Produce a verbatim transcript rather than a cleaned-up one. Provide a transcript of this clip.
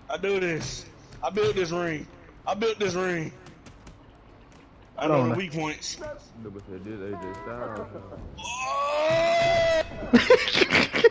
I do this. I built this ring. I built this ring. I I know don't the know. weak points. Nigga said this A J Styles. Oh!